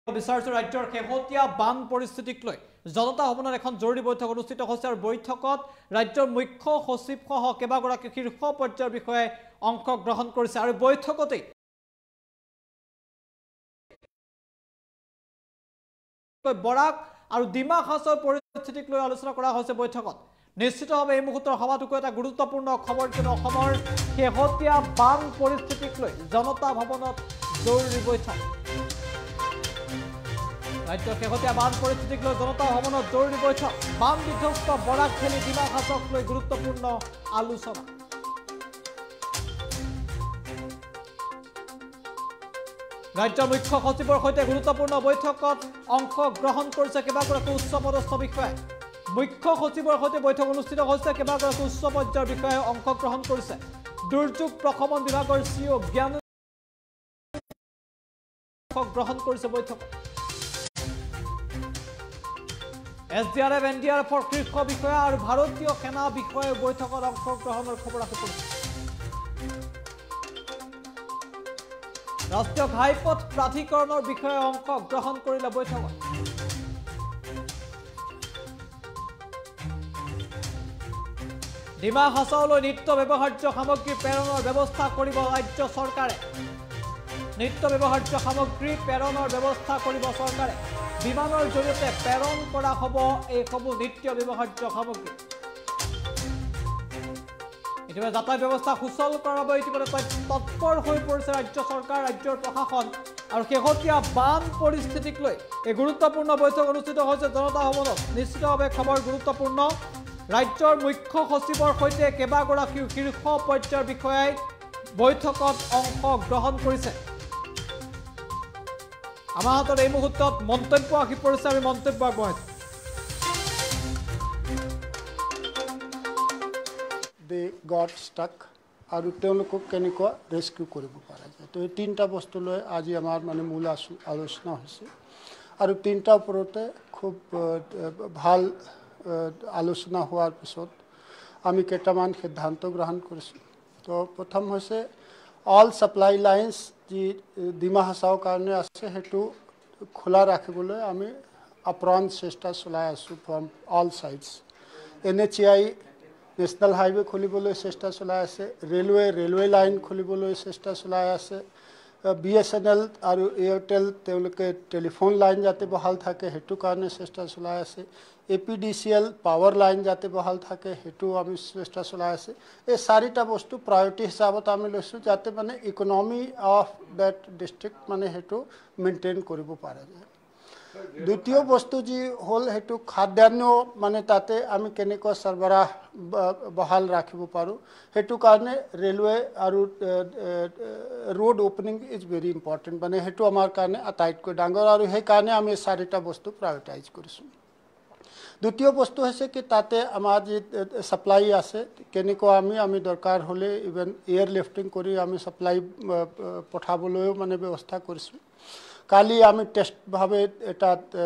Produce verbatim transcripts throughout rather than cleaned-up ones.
বিচাৰিছো ৰাজ্যৰ শেহতীয়া বান পৰিস্থিতিক লৈ জনতা ভৱনত এখন জৰুৰী বৈঠক অনুষ্ঠিত হৈছে আৰু বৈঠকত ৰাজ্যৰ মুখ্য সচিব সহ কেইবাগৰাকী শীৰ্ষ পৰ্যায়ৰ বিষয়ে অংশগ্ৰহণ কৰিছে আৰু বৈঠকতে বৰাক আৰু ডিমা হাছাওৰ পৰিস্থিতিক লৈ আলোচনা কৰা হৈছে বৈঠকত নিশ্চিতভাৱে এই মুহূৰ্তৰ সভাটোক এটা গুৰুত্বপূৰ্ণ খবৰ যে অসমৰ শেহতীয়া বান পৰিস্থিতিক লৈ জনতা ভৱনত জৰুৰী বৈঠক ৰাজ্যৰ শেহতীয়া বান পৰিস্থিতিক লৈ জনতা ভৱনত জৰুৰী বৈঠক বান বিধ্বস্ত বৰাক ভেলী ডিমা হাছাওক লৈ গুৰুত্বপূৰ্ণ আলোচনা ৰাজ্যৰ মুখ্য সচিবৰ সৈতে গুৰুত্বপূৰ্ণ বৈঠকত অংশগ্ৰহণ কৰিছে কেইবাগৰাকী উচ্চপদস্থ বিষয়াই মুখ্য সচিবৰ সৈতে বৈঠক অনুষ্ঠিত হৈছে কেইবাগৰাকী উচ্চ পৰ্যায়ৰ বিষয়াই অংশগ্ৰহণ কৰিছে দুৰ্যোগ প্ৰশমন বিভাগৰ চিও জ্ঞান অংশগ্ৰহণ কৰিছে বৈঠকত S D R F N D R এফৰ শীৰ্ষ বিষয়া আৰু ভাৰতীয় সেনা বিষয়াই বৈঠকত অংশগ্ৰহণৰ খবৰ আহি পৰিছে ৰাষ্ট্ৰীয় ঘাইপথ প্ৰাধিকৰণৰ বিষয়ে অংশগ্ৰহণ কৰিলে বৈঠকত ডিমা হাছাওলৈ নিত্য ব্যৱহাৰ্য সামগ্ৰী প্ৰেৰণৰ ব্যৱস্থা কৰিব ৰাজ্য চৰকাৰে নিত্য ব্যৱহাৰ্য সামগ্ৰী প্ৰেৰণৰ ব্যৱস্থা কৰিব চৰকাৰে বিমানৰ জৰিয়তে প্ৰেৰণ কৰা হ'ব এইসমূহ নিত্য ব্যৱহাৰ্য সামগ্ৰী ইতিমধ্যে যাতায়াত ব্যৱস্থা সুচল কৰাৰ বাবে ইতিমধ্যে তৎপৰ হৈ পৰিছে ৰাজ্য চৰকাৰ ৰাজ্যৰ প্ৰশাসন আৰু শেহতীয়া বান পৰিস্থিতিক লৈ এই গুৰুত্বপূৰ্ণ বৈঠক অনুষ্ঠিত হৈছে জনতা ভৱনত নিশ্চিতভাৱে খবৰ গুৰুত্বপূৰ্ণ ৰাজ্যৰ মুখ্য সচিবৰ সৈতে কেইবাগৰাকী শীৰ্ষ পৰ্যায়ৰ বিষয়াই বৈঠকত অংশগ্ৰহণ কৰিছে আমাৰ হাতত এই মুহূৰ্তত মন্তব্য আহি পৰিছে আমি মন্তব্য আগবঢ়াইছোঁ they got stuck আৰু তেওঁলোকক কেনেকুৱা ৰেস্কিউ কৰিব পৰা যায় তো এই তিনিটা বস্তু লৈ আজি আমাৰ মানে মূল আলোচনা হৈছে আৰু তিনিটা ওপৰতে খুব ভাল আলোচনা হোৱাৰ পিছত আমি কেইটামান সিদ্ধান্ত গ্ৰহণ কৰিছোঁ তো প্ৰথম হৈছে অল ছাপ্লাই লাইন্স যি ডিমা হাছাওৰ কাৰণে আছে সেইটো খোলা ৰাখিবলৈ আমি আপ্ৰাণ চেষ্টা চলাই আছোঁ from all sides N H A I national highway খুলিবলৈ চেষ্টা চলাই আছে ৰেলৱে ৰেলৱে লাইন খুলিবলৈ চেষ্টা চলাই আছে বি এছ এন এল আৰু এয়াৰটেল তেওঁলোকে টেলিফোন লাইন যাতে বহাল থাকে সেইটো কাৰণে চেষ্টা চলাই আছে A P D C L power line যাতে বহাল থাকে সেইটো আমি চেষ্টা চলাই আছে এই চাৰিটা বস্তু প্ৰায়ৰিটি হিচাপত আমি লৈছোঁ যাতে মানে ইকনমি অফ ডেট ডিষ্ট্ৰিক্ট মানে সেইটো মেইনটেইন কৰিব পৰা যায় দ্বিতীয় বস্তু যি হ'ল সেইটো খাদ্যান্ন মানে তাতে আমি কেনেকুৱা সৰবৰাহ বহাল ৰাখিব পাৰোঁ সেইটো কাৰণে ৰেলৱে আৰু road opening is very important মানে সেইটো আমাৰ কাৰণে আটাইতকৈ ডাঙৰ আৰু সেইকাৰণে আমি চাৰিটা বস্তু প্ৰায়ৰিটাইজ কৰিছোঁ দ্বিতীয় বস্তু হৈছে কি তাতে আমাৰ যি ছাপ্লাই আছে কেনেকুৱা আমি আমি দৰকাৰ হ'লে ইভেন এয়াৰ লিফটিং কৰি আমি ছাপ্লাই পঠাবলৈও মানে ব্যৱস্থা কৰিছোঁ কালি আমি টেষ্টভাৱে এটা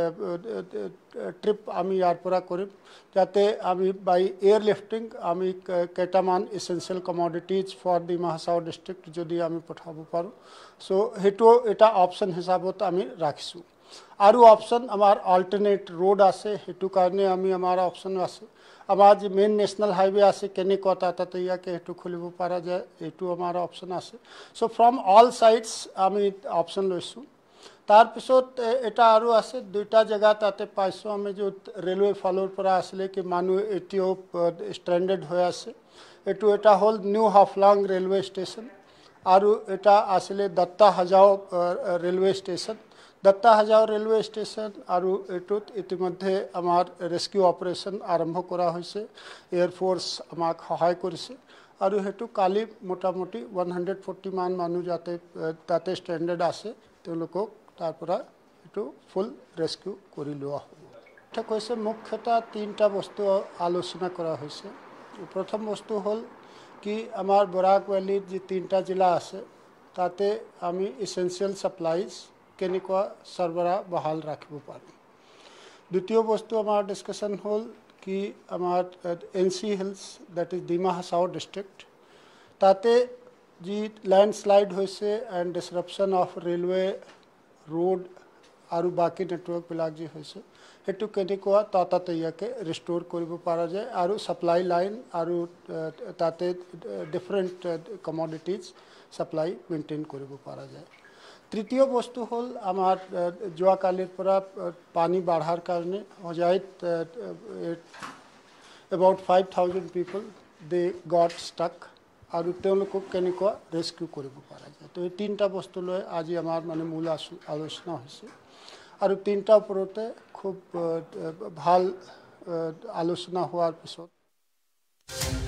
ট্ৰিপ আমি ইয়াৰ পৰা কৰিম যাতে আমি বাই এয়াৰ লিফটিং আমি কেইটামান essential commodities for Dima Hasao district যদি আমি পঠাব পাৰোঁ চ' সেইটো এটা অপশ্যন হিচাপত আমি ৰাখিছোঁ আৰু অপশ্যন আমাৰ অল্টাৰনেট ৰোড আছে সেইটো কাৰণে আমি আমাৰ অপশ্যন আছে আমাৰ যি মেইন নেশ্যনেল হাইৱে আছে কেনেকুৱা তাতাতৈয়াকৈ সেইটো খুলিব পৰা যায় এইটো আমাৰ অপশ্যন আছে চ' ফ্ৰম অল ছাইডছ আমি অপশ্যন লৈছোঁ তাৰপিছত এটা আৰু আছে দুইটা জেগা তাতে পাইছোঁ আমি য'ত ৰেলৱে ফালৰ পৰা আছিলে কি মানুহ এতিয়াও ষ্ট্ৰেণ্ডেড হৈ আছে এইটো এটা হ'ল নিউ হাফলং ৰেলৱে ষ্টেচন আৰু এটা আছিলে Daotuhaja railway station Daotuhaja railway station আৰু এইটোত ইতিমধ্যে আমাৰ ৰেস্কিউ অপাৰেশ্যন আৰম্ভ কৰা হৈছে এয়াৰফ'ৰ্চ আমাক সহায় কৰিছে আৰু সেইটো কালি মোটামুটি ওৱান হাণ্ড্ৰেড ফৰ্টি মান মানুহ যাতে তাতে ষ্ট্ৰেণ্ডেড আছে তেওঁলোকক তাৰ পৰা এইটো ফুল ৰেস্কিউ কৰি লোৱা হ'ব ঠিক হৈছে মুখ্যতঃ তিনিটা বস্তু আলোচনা কৰা হৈছে প্ৰথম বস্তু হ'ল কি আমাৰ বৰাক ভেলীত যি তিনিটা জিলা আছে তাতে আমি এচেঞ্চিয়েল ছাপ্লাইজ কেনেকুৱা সৰবৰাহ বহাল ৰাখিব পাৰোঁ দ্বিতীয় বস্তু আমাৰ ডিছকাশ্যন হ'ল কি আমাৰ N C hills that is Dima Hasao district তাতে যি লেণ্ডশ্লাইড হৈছে and disruption of railway road আৰু বাকী নেটৱৰ্কবিলাক যি হৈছে সেইটো কেনেকুৱা ততাতৈয়াকৈ ৰিষ্ট'ৰ কৰিব পৰা যায় আৰু ছাপ্লাই লাইন আৰু তাতে ডিফাৰেণ্ট কমডিটিজ ছাপ্লাই মেইনটেইন কৰিব পৰা যায়। তৃতীয় বস্তু হ'ল আমাৰ যোৱাকালিৰ পৰা পানী বাঢ়াৰ কাৰণে হোজাইত about five thousand people they got stuck আৰু তেওঁলোকক কেনেকুৱা ৰেস্কিউ কৰিব পৰা যায়। তো এই তিনিটা বস্তু লৈ আজি আমাৰ মানে মূল আলোচনা হৈছে আৰু তিনিটাৰ ওপৰতে খুব ভাল আলোচনা হোৱাৰ পিছত